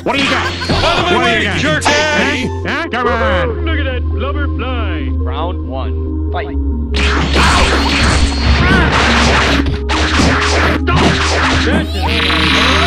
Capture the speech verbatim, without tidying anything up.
What do you got? Out of my What do way, you got? jerk ass! Huh? Huh? Come on. Look at that blubber fly. Round one. Fight. That's it.